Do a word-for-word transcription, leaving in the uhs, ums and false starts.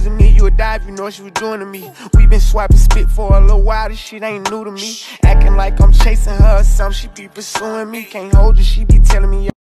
using me, you would die if you know what she was doing to me. We been swiping spit for a little while, this shit ain't new to me. Acting like I'm chasing her or something, she be pursuing me. Can't hold you, she be telling me